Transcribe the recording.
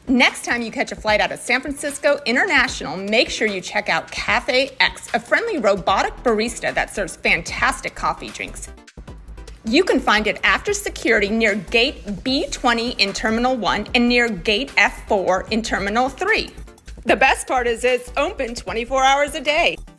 Next time you catch a flight out of San Francisco International, make sure you check out Cafe X, a friendly robotic barista that serves fantastic coffee drinks. You can find it after security near Gate B20 in Terminal 1 and near Gate F4 in Terminal 3. The best part is it's open 24 hours a day.